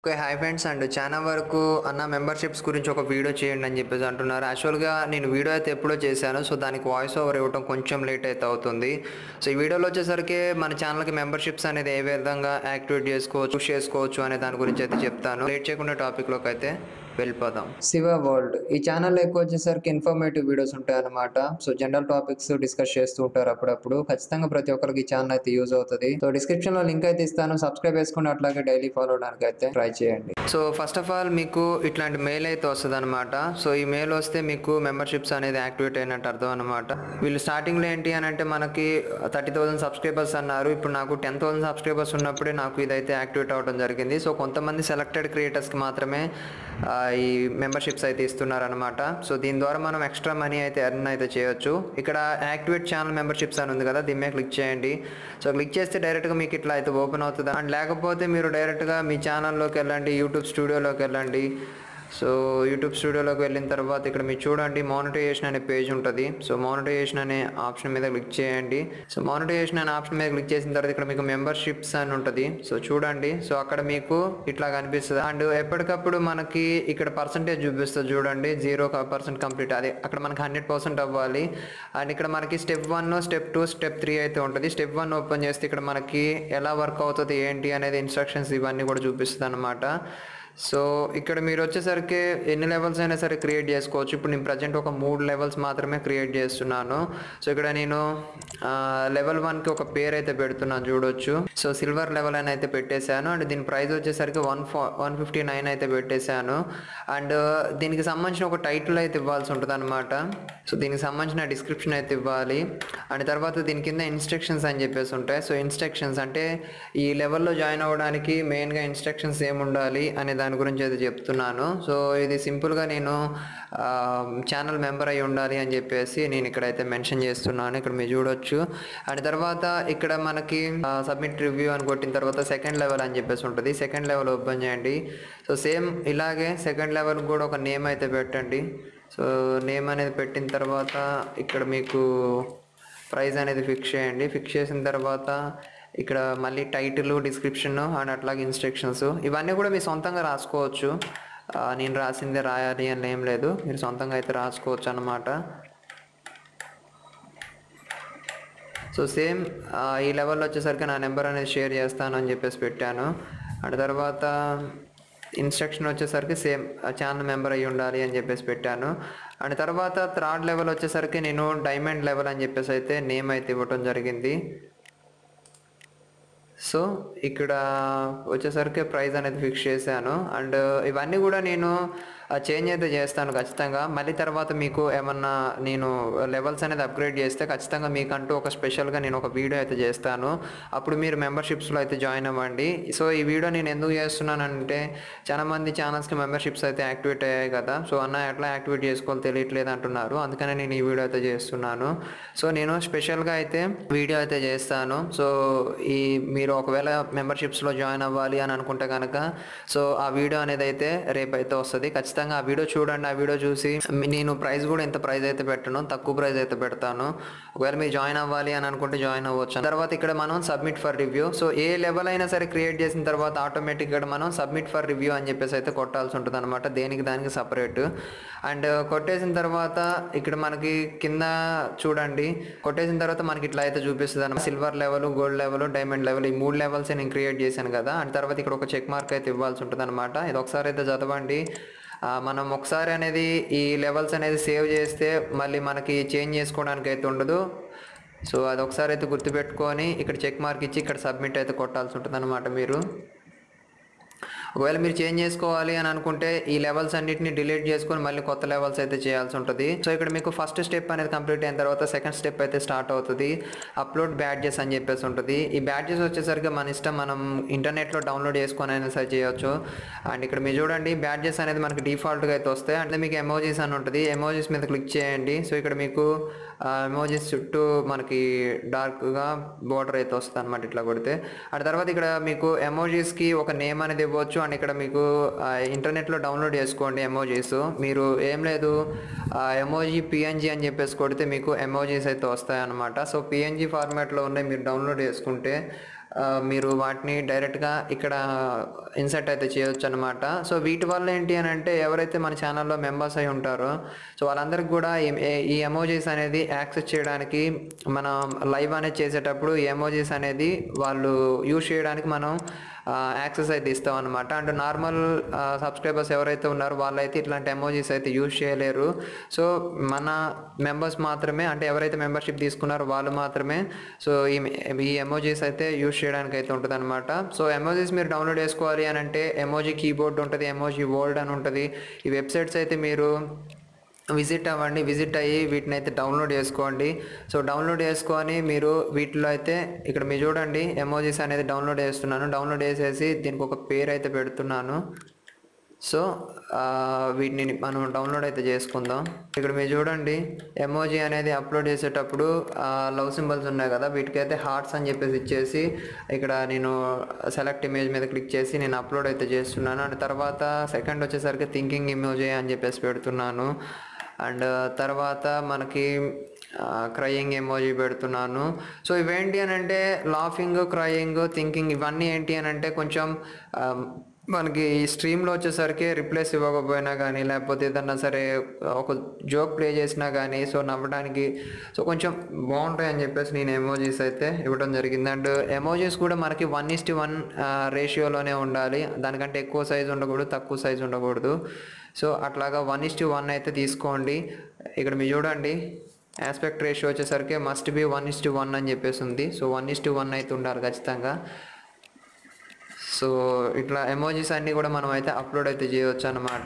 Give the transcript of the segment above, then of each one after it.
Okay. Hi friends. చాలా వరకు అన్న మెంబర్‌షిప్స్ గురించి ఒక వీడియో చేయండి అని చెప్పేసి అంటున్నారు. యాక్చువల్‌గా నేను వీడియో అయితే ఎప్పుడో చేశాను. సో, దానికి వాయిస్ ఓవర్ ఇవ్వటం కొంచెం లేట్ అయితే అవుతుంది. సో, ఈ వీడియోలో వచ్చేసరికి మన ఛానల్‌కి మెంబర్‌షిప్స్ అనేది ఏ విధంగా యాక్టివేట్ చేసుకోవచ్చు, పుష్ చేసుకోవచ్చు అనే దాని గురించి అయితే చెప్తాను. లేట్ చేయకుండా టాపిక్‌లోకి అయితే వెళ్ళిపోదాం. శివ వరల్డ్ ఈ ఛానల్‌లో ఎక్కువ వచ్చేసరికి ఇన్ఫర్మేటివ్ వీడియోస్ ఉంటాయన్నమాట. సో, జనరల్ టాపిక్స్ డిస్కస్ చేస్తూ ఉంటారు అప్పుడప్పుడు. ఖచ్చితంగా ప్రతి ఒక్కరికి ఈ ఛానల్ అయితే యూజ్ అవుతది. సో, డిస్క్రిప్షన్‌లో లింక్ అయితే ఇస్తాను. సబ్స్క్రైబ్ చేసుకోండి. అట్లాగే డైలీ ఫాలో అవ్వడానికి అయితే ట్రై చేయండి. సో, ఫస్ట్ ఆఫ్ ఆల్ మీకు ఇట్లాంటి మెయిల్ అయితే వస్తదనమాట. సో, ఈ మెయిల్ వస్తే మీకు మెంబర్‌షిప్స్ అనేది యాక్టివేట్ అయినట్టు అర్థం అనమాట. వీళ్ళు స్టార్టింగ్‌లో ఏంటి అనంటే మనకి 30,000 సబ్స్క్రైబర్స్ అన్నారు. ఇప్పుడు నాకు 10,000 సబ్స్క్రైబర్స్ ఉన్నప్పుడే నాకు ఇదైతే యాక్టివేట్ అవ్వడం జరిగింది. సో, కొంతమంది సెలెక్టెడ్ క్రియేటర్స్‌కి మాత్రమే ఈ మెంబర్‌షిప్స్ అయితే ఇస్తున్నారనమాట. సో, దీని ద్వారా మనం ఎక్స్ట్రా మనీ అయితే ఎర్న్ అయితే చేయొచ్చు. ఇక్కడ యాక్టివేట్ ఛానల్ మెంబర్‌షిప్స్ అని ఉంది కదా! దీని మీద క్లిక్ చేయండి. సో, క్లిక్ చేస్తే డైరెక్ట్‌గా మీకు ఇట్లా అయితే ఓపెన్ అవుతది. అండ్ లేకపోతే మీరు డైరెక్ట్‌గా మీ ఛానల్‌లోకి వెళ్ళండి. యూట్యూబ్ స్టూడియోలోకి వెళ్ళండి. సో, యూట్యూబ్ స్టూడియోలోకి వెళ్ళిన తర్వాత ఇక్కడ మీరు చూడండి మానిటైజేషన్ అనే పేజ్ ఉంటది. సో, మానిటైజేషన్ అనే ఆప్షన్ మీద క్లిక్ చేయండి. సో, మానిటైజేషన్ అనే ఆప్షన్ మీద క్లిక్ చేసిన తర్వాత ఇక్కడ మీకు మెంబర్‌షిప్స్ అని ఉంటది. సో, చూడండి. సో, అక్కడ మీకు ఇట్లా కనిపిస్తది. అండ్ ఎప్పటికప్పుడు మనకి ఇక్కడ పర్సెంటేజ్ చూపిస్తది చూడండి. 0% కంప్లీట్ అదే అక్కడ మనకి 100% అవ్వాలి. అండ్ ఇక్కడ మనకి స్టెప్ 1, స్టెప్ 2, స్టెప్ 3 అయితే ఉంటది. స్టెప్ 1 ఓపెన్ చేస్తే ఇక్కడ మనకి ఎలా వర్క్ అవుతది ఏంటి అనేది ఇన్‌స్ట్రక్షన్స్ ఇవన్నీ కూడా చూపిస్తదనమాట. సో, ఇక్కడ మీరొచ్చేసరికి ఎన్ని లెవెల్స్ అయినా సరే క్రియేట్ చేసుకోవచ్చు. ఇప్పుడు నేను ప్రెజెంట్ ఒక 3 లెవెల్స్ మాత్రమే క్రియేట్ చేస్తున్నాను. సో, ఇక్కడ నేను లెవెల్ 1కి ఒక పేరైతే పెడుతున్నాను చూడొచ్చు. సో, సిల్వర్ లెవెల్ అని అయితే పెట్టేశాను. అండ్ దీని ప్రైస్ వచ్చేసరికి 159 అయితే పెట్టేశాను. అండ్ దీనికి సంబంధించిన ఒక టైటిల్ అయితే ఇవ్వాల్సి ఉంటదనమాట. సో, దీనికి సంబంధించిన డిస్క్రిప్షన్ అయితే ఇవ్వాలి. అండ్ తర్వాత దీని కింద ఇన్‌స్ట్రక్షన్స్ అని చెప్పేసి ఉంటాయి. సో, ఇన్‌స్ట్రక్షన్స్ అంటే ఈ లెవెల్‌లో జాయిన్ అవ్వడానికి మెయిన్‌గా ఇన్‌స్ట్రక్షన్స్ ఏముండాలి అనే దాని గురించి అయితే చెప్తున్నాను. సో, ఇది సింపుల్‌గా నేను ఛానల్ మెంబర్ అయి ఉండాలి అని చెప్పేసి నేను ఇక్కడైతే మెన్షన్ చేస్తున్నాను. ఇక్కడ మీరు చూడొచ్చు. అండ్ తర్వాత ఇక్కడ మనకి సబ్మిట్ రివ్యూ అని కొట్టిన తర్వాత సెకండ్ లెవెల్ అని చెప్పేసి ఉంటుంది. సెకండ్ లెవెల్ ఓపెన్ చేయండి. సో, సేమ్ ఇలాగే సెకండ్ లెవెల్ కూడా ఒక నేమ్ అయితే పెట్టండి. సో, నేమ్ అనేది పెట్టిన తర్వాత ఇక్కడ మీకు ప్రైస్ అనేది ఫిక్స్ చేయండి. ఫిక్స్ చేసిన తర్వాత ఇక్కడ మళ్ళీ టైటిల్, డిస్క్రిప్షన్ అండ్ అట్లాగే ఇన్‌స్ట్రక్షన్స్ ఇవన్నీ కూడా మీరు సొంతంగా రాసుకోవచ్చు. నేను రాసిందే రాయాలి అని ఏం లేదు. మీరు సొంతంగా అయితే రాసుకోవచ్చు అన్నమాట. సో, సేమ్ ఈ లెవెల్‌లో వచ్చేసరికి నా నెంబర్ అనేది షేర్ చేస్తాను అని చెప్పేసి పెట్టాను. అండ్ తర్వాత ఇన్‌స్ట్రక్షన్ వచ్చేసరికి సేమ్ ఛానల్ మెంబర్ అయ్యి ఉండాలి అని చెప్పేసి పెట్టాను. అండ్ తర్వాత థర్డ్ లెవెల్ వచ్చేసరికి నేను డైమండ్ లెవెల్ అని చెప్పేసి అయితే నేమ్ అయితే ఇవ్వటం జరిగింది. సో, ఇక్కడ వచ్చేసరికి ప్రైస్ అనేది ఫిక్స్ చేశాను. అండ్ ఇవన్నీ కూడా నేను చేంజ్ అయితే చేస్తాను ఖచ్చితంగా. మళ్ళీ తర్వాత మీకు ఏమన్నా నేను లెవెల్స్ అనేది అప్‌గ్రేడ్ చేస్తే ఖచ్చితంగా మీకంటూ ఒక స్పెషల్‌గా నేను ఒక వీడియో అయితే చేస్తాను. అప్పుడు మీరు మెంబర్‌షిప్స్‌లో అయితే జాయిన్ అవ్వండి. సో, ఈ వీడియో నేను ఎందుకు చేస్తున్నానంటే చాలామంది ఛానల్స్‌కి మెంబర్‌షిప్స్ అయితే యాక్టివేట్ అయ్యాయి కదా! సో, అన్న ఎట్లా యాక్టివేట్ చేసుకోవాలో తెలియట్లేదు అంటున్నారు. అందుకనే నేను ఈ వీడియో అయితే చేస్తున్నాను. సో, నేను స్పెషల్‌గా అయితే వీడియో అయితే చేస్తాను. సో, మీరు ఒకవేళ మెంబర్‌షిప్స్‌లో జాయిన్ అవ్వాలి అని అనుకుంటే గనక సో, ఆ వీడియో అనేది అయితే రేపైతే వస్తది. ఖచ్చితంగా ఆ వీడియో చూడండి. ఆ వీడియో చూసి నేను ప్రైస్ కూడా ఇంత ప్రైస్ అయితే పెట్టను. తక్కువ ప్రైస్ అయితే పెడతాను. ఒకవేళ మీరు జాయిన్ అవ్వాలి అని అనుకుంటే జాయిన్ అవ్వచ్చు. తర్వాత ఇక్కడ మనం సబ్మిట్ ఫర్ రివ్యూ. సో, ఏ లెవెల్ అయినా సరే క్రియేట్ చేసిన తర్వాత ఆటోమేటిక్‌గా మనం సబ్మిట్ ఫర్ రివ్యూ అని చెప్పేసి అయితే కొట్టాల్సి ఉంటదనమాట. దానికి సెపరేట్. అండ్ కొట్టేసిన తర్వాత ఇక్కడ మనకి కింద చూడండి. కొట్టేసిన తర్వాత మనకి ఇట్లా అయితే చూపిస్తదనమాట. Silver level, gold level, diamond level ఈ 3 లెవెల్సే నేను క్రియేట్ చేశాను కదా! అండ్ తర్వాత ఇక్కడ ఒక చెక్ మార్క్ అయితే ఇవ్వాల్సి ఉంటదనమాట. ఇది ఒకసారి అయితే చదవండి. మనం ఒకసారి అనేది ఈ లెవెల్స్ అనేది సేవ్ చేస్తే మళ్ళీ మనకి చేంజ్ చేసుకోవడానికి అయితే ఉండదు. సో, అది ఒకసారి అయితే గుర్తుపెట్టుకొని ఇక్కడ చెక్ మార్క్ ఇచ్చి ఇక్కడ సబ్మిట్ అయితే కొట్టాల్సి ఉంటదనమాట మీరు. ఒకవేళ మీరు చేంజ్ చేసుకోవాలి అని అనుకుంటే ఈ లెవెల్స్ అన్నిటిని డిలీట్ చేసుకొని మళ్ళీ కొత్త లెవెల్స్ అయితే చేయాల్సి ఉంటుంది. సో, ఇక్కడ మీకు ఫస్ట్ స్టెప్ అనేది కంప్లీట్ అయిన తర్వాత సెకండ్ స్టెప్ అయితే స్టార్ట్ అవుతుంది. అప్లోడ్ బ్యాడ్జెస్ అని చెప్పేసి ఉంటుంది. ఈ బ్యాడ్జెస్ వచ్చేసరికి మన ఇష్టం, మనం ఇంటర్నెట్లో డౌన్లోడ్ చేసుకొని అయినా సరే చేయొచ్చు. అండ్ ఇక్కడ మీరు చూడండి బ్యాడ్జెస్ అనేది మనకి డిఫాల్ట్గా అయితే వస్తాయి. అంటే మీకు ఎమోజీస్ అని ఉంటుంది. ఎమోజీస్ మీద క్లిక్ చేయండి. సో, ఇక్కడ మీకు ఎమోజీస్ చుట్టూ మనకి డార్క్గా బోర్డర్ అయితే వస్తుంది అనమాట ఇట్లా కొడితే. అండ్ తర్వాత ఇక్కడ మీకు ఎమోజీస్కి ఒక నేమ్ అనేది ఇవ్వచ్చు. అండ్ ఇక్కడ మీకు ఇంటర్నెట్లో డౌన్లోడ్ చేసుకోండి ఎమోజీస్. మీరు ఏం లేదు ఎమోజీ పిఎన్జీ అని చెప్పేసి కొడితే మీకు ఎమోజీస్ అయితే వస్తాయి అన్నమాట. సో, పిఎన్జీ ఫార్మాట్లో ఉన్నాయి మీరు డౌన్లోడ్ చేసుకుంటే మీరు వాటిని డైరెక్ట్గా ఇక్కడ ఇన్సర్ట్ అయితే చేయొచ్చు అనమాట. సో వీటి వల్ల ఏంటి అని అంటే ఎవరైతే మన ఛానల్లో మెంబర్స్ అయి ఉంటారో సో వాళ్ళందరికీ కూడా ఈ ఎమోజీస్ అనేది యాక్సెస్ చేయడానికి మనం లైవ్ అనేది చేసేటప్పుడు ఈ ఎమోజీస్ అనేది వాళ్ళు యూజ్ చేయడానికి మనం యాక్సెస్ అయితే ఇస్తాం అనమాట. అంటే నార్మల్ సబ్స్క్రైబర్స్ ఎవరైతే ఉన్నారో వాళ్ళైతే ఇట్లాంటి ఎమోజీస్ అయితే యూజ్ చేయలేరు. సో మన మెంబర్స్ మాత్రమే, అంటే ఎవరైతే మెంబర్షిప్ తీసుకున్నారో వాళ్ళు మాత్రమే సో ఈ ఎమోజీస్ అయితే యూజ్ చేయడానికి అయితే ఉంటుంది అనమాట. సో ఎమోజీస్ మీరు డౌన్లోడ్ చేసుకోవాలి అని అంటే ఎమోజీ కీబోర్డ్ ఉంటుంది, ఎమోజీ వరల్డ్ అని ఉంటుంది. ఈ వెబ్సైట్స్ అయితే మీరు విజిట్ అవ్వండి, విజిట్ అయ్యి వీటిని అయితే డౌన్లోడ్ చేసుకోండి. సో డౌన్లోడ్ చేసుకొని మీరు వీటిలో అయితే ఇక్కడ మీరు చూడండి ఎమోజీస్ అనేది డౌన్లోడ్ చేస్తున్నాను. డౌన్లోడ్ చేసేసి దీనికి ఒక పేరు అయితే పెడుతున్నాను. సో వీటిని మనం డౌన్లోడ్ అయితే చేసుకుందాం. ఇక్కడ మీరు చూడండి ఎమోజీ అనేది అప్లోడ్ చేసేటప్పుడు లవ్ సింబల్స్ ఉన్నాయి కదా, వీటికైతే హార్ట్స్ అని చెప్పేసి ఇచ్చేసి ఇక్కడ నేను సెలెక్ట్ ఇమేజ్ మీద క్లిక్ చేసి నేను అప్లోడ్ అయితే చేస్తున్నాను. అండ్ తర్వాత సెకండ్ వచ్చేసరికి థింకింగ్ ఇమోజీ అని చెప్పేసి పెడుతున్నాను. అండ్ తర్వాత మనకి క్రయింగ్ ఎమోజీ పెడుతున్నాను. సో ఇవేంటి అని అంటే లాఫింగ్, క్రయింగ్, థింకింగ్ ఇవన్నీ ఏంటి అని అంటే కొంచెం మనకి ఈ స్ట్రీమ్లో వచ్చేసరికి రిప్లేస్ ఇవ్వకపోయినా కానీ లేకపోతే ఏదన్నా సరే ఒక జోక్ ప్లే చేసినా కానీ సో నవ్వడానికి సో కొంచెం బాగుంటాయి అని చెప్పేసి నేను ఎమోజీస్ అయితే ఇవ్వడం జరిగింది. అండ్ ఎమోజీస్ కూడా మనకి 1:1 రేషియోలోనే ఉండాలి, దానికంటే ఎక్కువ సైజు ఉండకూడదు, తక్కువ సైజు ఉండకూడదు. సో అట్లాగా 1:1 అయితే తీసుకోండి. ఇక్కడ మీరు చూడండి ఆస్పెక్ట్ రేషియో వచ్చేసరికి మస్ట్ బి 1:1 అని చెప్పేసి ఉంది. సో 1:1 అయితే ఉండాలి ఖచ్చితంగా. సో ఇట్లా ఎమోజీస్ అన్నీ కూడా మనం అయితే అప్లోడ్ అయితే చేయవచ్చు అన్నమాట.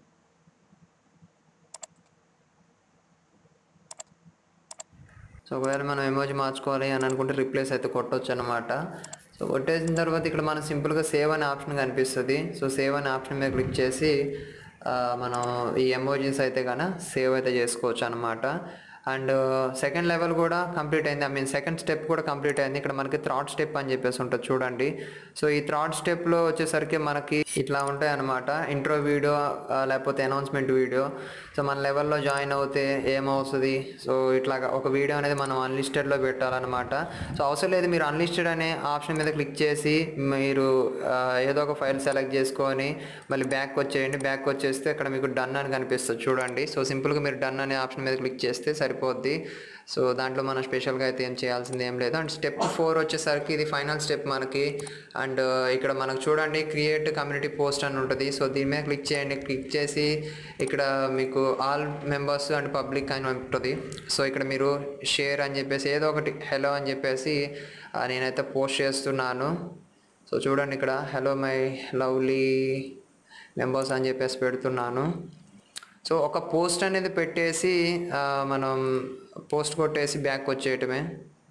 సో ఒకవేళ మనం ఎమోజీ మార్చుకోవాలి అని అనుకుంటే రిప్లేస్ అయితే కొట్టవచ్చు అనమాట. సో కొట్టేసిన తర్వాత ఇక్కడ మనం సింపుల్గా సేవ్ అనే ఆప్షన్ కనిపిస్తుంది. సో సేవ్ అనే ఆప్షన్ మీద క్లిక్ చేసి మనం ఈ ఎమోజీస్ అయితే కానీ సేవ్ అయితే చేసుకోవచ్చు అనమాట. అండ్ సెకండ్ లెవెల్ కూడా కంప్లీట్ అయింది, సెకండ్ స్టెప్ కూడా కంప్లీట్ అయింది. ఇక్కడ మనకి థర్డ్ స్టెప్ అని చెప్పేసి ఉంటుంది చూడండి. సో ఈ థర్డ్ స్టెప్లో వచ్చేసరికి మనకి ఇట్లా ఉంటాయి అనమాట, ఇంట్రో వీడియో లేకపోతే అనౌన్స్మెంట్ వీడియో. సో మన లెవెల్లో జాయిన్ అవుతే ఏమవుతుంది, సో ఇట్లాగా ఒక వీడియో అనేది మనం అన్లిస్టెడ్లో పెట్టాలన్నమాట. సో అవసరం లేదు, మీరు అన్లిస్టెడ్ అనే ఆప్షన్ మీద క్లిక్ చేసి మీరు ఏదో ఒక ఫైల్ సెలెక్ట్ చేసుకొని మళ్ళీ బ్యాక్ వచ్చేయండి. బ్యాక్ వచ్చేస్తే ఇక్కడ మీకు డన్ అని కనిపిస్తుంది చూడండి. సో సింపుల్గా మీరు డన్ అనే ఆప్షన్ మీద క్లిక్ చేస్తే సరిపోద్ది. సో దాంట్లో మనం స్పెషల్గా అయితే ఏం చేయాల్సింది ఏం లేదు. అండ్ స్టెప్ 4 వచ్చేసరికి ఇది ఫైనల్ స్టెప్ మనకి. అండ్ ఇక్కడ మనకు చూడండి క్రియేట్ కమ్యూనిటీ పోస్ట్ అని ఉంటుంది. సో దీని మీద క్లిక్ చేయండి. క్లిక్ చేసి ఇక్కడ మీకు ఆల్ మెంబర్స్ అండ్ పబ్లిక్ అని ఉంటుంది. సో ఇక్కడ మీరు షేర్ అని చెప్పేసి ఏదో ఒకటి హలో అని చెప్పేసి నేనైతే పోస్ట్ చేస్తున్నాను. సో చూడండి ఇక్కడ హలో మై లవ్లీ మెంబర్స్ అని చెప్పేసి పెడుతున్నాను. సో ఒక పోస్ట్ అనేది పెట్టేసి మనం పోస్ట్ కొట్టేసి బ్యాక్ వచ్చేయటమే.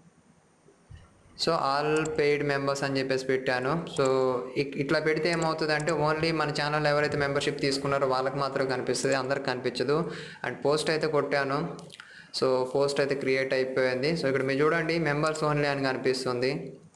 సో ఆల్ పెయిడ్ మెంబర్స్ అని చెప్పేసి పెట్టాను. సో ఇట్లా పెడితే ఏమవుతుంది అంటే ఓన్లీ మన ఛానల్ ఎవరైతే మెంబర్షిప్ తీసుకున్నారో వాళ్ళకి మాత్రమే కనిపిస్తుంది, అందరికి కనిపించదు. అండ్ పోస్ట్ అయితే కొట్టాను. సో పోస్ట్ అయితే క్రియేట్ అయిపోయింది. సో ఇక్కడ మీరు చూడండి మెంబర్స్ ఓన్లీ అని కనిపిస్తుంది.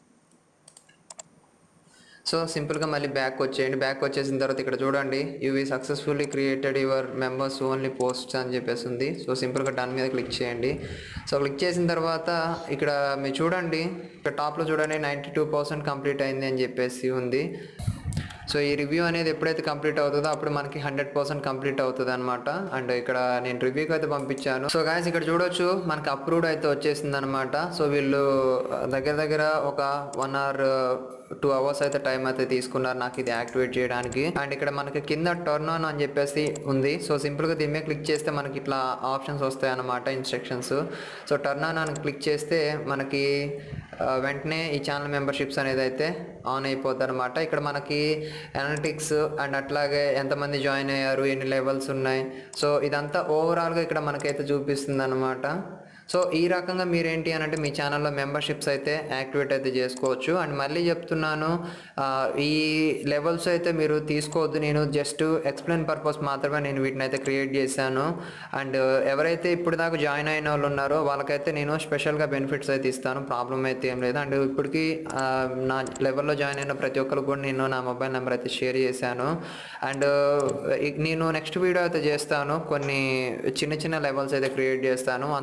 సో సింపుల్గా మళ్ళీ బ్యాక్ వచ్చేయండి. బ్యాక్ వచ్చేసిన తర్వాత ఇక్కడ చూడండి you've successfully created your members only posts అని చెప్పేసి ఉంది. సో సింపుల్గా డన్ మీద క్లిక్ చేయండి. సో క్లిక్ చేసిన తర్వాత ఇక్కడ మీరు చూడండి ఇక్కడ టాప్లో చూడండి 92% కంప్లీట్ అయింది అని చెప్పేసి ఉంది. సో ఈ రివ్యూ అనేది ఎప్పుడైతే కంప్లీట్ అవుతుందో అప్పుడు మనకి 100% కంప్లీట్ అవుతుంది అనమాట. అండ్ ఇక్కడ నేను రివ్యూకి అయితే పంపించాను. సో గాయస్ ఇక్కడ చూడొచ్చు మనకి అప్రూవ్డ్ అయితే వచ్చేసింది అనమాట. సో వీళ్ళు దగ్గర ఒక 1 or 2 hours అయితే టైం అయితే తీసుకున్నారు నాకు ఇది యాక్టివేట్ చేయడానికి. అండ్ ఇక్కడ మనకి కింద టర్న్ ఆన్ అని చెప్పేసి ఉంది. సో సింపుల్గా దీని మీద క్లిక్ చేస్తే మనకి ఇట్లా ఆప్షన్స్ వస్తాయి అన్నమాట, ఇన్స్ట్రక్షన్స్. సో టర్న్ ఆన్ అని క్లిక్ చేస్తే మనకి వెంటనే ఈ ఛానల్ మెంబర్షిప్స్ అనేది అయితే ఆన్ అయిపోద్ది అనమాట. ఇక్కడ మనకి అనలిటిక్స్ అండ్ అట్లాగే ఎంతమంది జాయిన్ అయ్యారు, ఎన్ని లెవెల్స్ ఉన్నాయి, సో ఇదంతా ఓవరాల్గా ఇక్కడ మనకైతే చూపిస్తుంది అనమాట. సో ఈ రకంగా మీరేంటి అని అంటే మీ ఛానల్లో మెంబర్షిప్స్ అయితే యాక్టివేట్ అయితే చేసుకోవచ్చు. అండ్ మళ్ళీ చెప్తున్నాను ఈ లెవెల్స్ అయితే మీరు తీసుకోవద్దు, నేను జస్ట్ ఎక్స్ప్లెయిన్ పర్పస్ మాత్రమే నేను వీటిని అయితే క్రియేట్ చేశాను. అండ్ ఎవరైతే ఇప్పుడు దాకా జాయిన్ అయిన వాళ్ళు ఉన్నారో వాళ్ళకైతే నేను స్పెషల్గా బెనిఫిట్స్ అయితే ఇస్తాను, ప్రాబ్లం అయితే ఏం లేదు. అండ్ ఇప్పటికీ నా లెవెల్లో జాయిన్ అయిన ప్రతి ఒక్కరికి కూడా నేను నా మొబైల్ నెంబర్ అయితే షేర్ చేశాను. అండ్ నేను నెక్స్ట్ వీడియో అయితే చేస్తాను, కొన్ని చిన్న లెవెల్స్ అయితే క్రియేట్ చేస్తాను, అందరికి యూజ్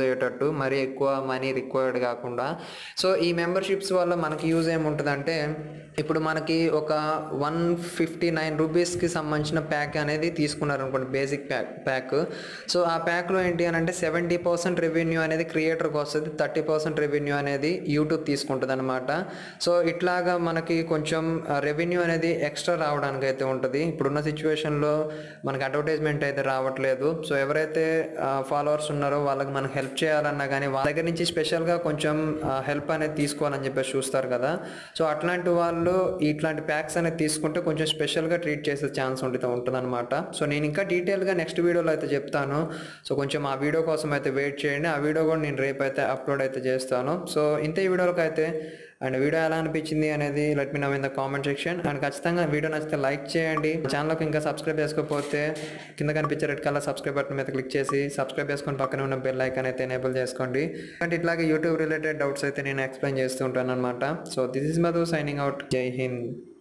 అయ్యేటట్టు, మరీ ఎక్కువ మనీ రిక్వైర్డ్ కాకుండా. సో ఈ మెంబర్షిప్స్ వల్ల మనకి యూజ్ ఏముంటుందంటే, ఇప్పుడు మనకి ఒక 159 రూపీస్కి సంబంధించిన ప్యాక్ అనేది తీసుకున్నారనుకోండి, బేసిక్ ప్యాక్. సో ఆ ప్యాక్లో ఏంటి అని అంటే 70% రెవెన్యూ అనేది క్రియేటర్కి వస్తుంది, 30% రెవెన్యూ అనేది యూట్యూబ్ తీసుకుంటుంది అనమాట. సో ఇట్లాగా మనకి కొంచెం రెవెన్యూ అనేది ఎక్స్ట్రా రావడానికి అయితే ఉంటుంది. ఇప్పుడున్న సిచ్యువేషన్లో మనకి అడ్వర్టైజ్మెంట్ అయితే రావట్లేదు. సో ఎవరైతే ఫాలోవర్స్ ఉన్నారో వాళ్ళకి మనకు హెల్ప్ చేయాలన్నా కానీ వాళ్ళ దగ్గర నుంచి స్పెషల్గా కొంచెం హెల్ప్ అనేది తీసుకోవాలని చెప్పేసి చూస్తారు కదా. సో అట్లాంటి వాళ్ళు ఇట్లాంటి ప్యాక్స్ అనేది తీసుకుంటే కొంచెం స్పెషల్గా ట్రీట్ చేసే ఛాన్స్ ఉంటుంది అనమాట. సో నేను ఇంకా డీటెయిల్గా నెక్స్ట్ వీడియోలో అయితే చెప్తాను. సో కొంచెం ఆ వీడియో కోసం అయితే వెయిట్ చేయండి. ఆ వీడియో కూడా నేను రేపు అయితే అప్లోడ్ అయితే చేస్తాను. సో ఇంత ఈ వీడియోకి అయితే, అండ్ వీడియో ఎలా అనిపించింది అనేది let me know in the comment section. And ఖచ్చితంగా వీడియో నచ్చితే లైక్ చేయండి. ఛానల్కి ఇంకా సబ్స్క్రైబ్ చేసుకోకపోతే కింద కనిపించే రెడ్ కలర్ సబ్స్క్రైబ్ బటన్ మీద క్లిక్ చేసి సబ్స్క్రైబ్ చేసుకొని పక్కనే ఉన్న బెల్ ఐకాన్ అయితే ఎనేబుల్ చేసుకోండి. అంటే ఇట్లాగే యూట్యూబ్ రిలేటెడ్ డౌట్స్ అయితే నేను ఎక్స్ప్లెయిన్ చేస్తూ ఉంటాను అనమాట. So this is Madhu signing out. Jai Hind.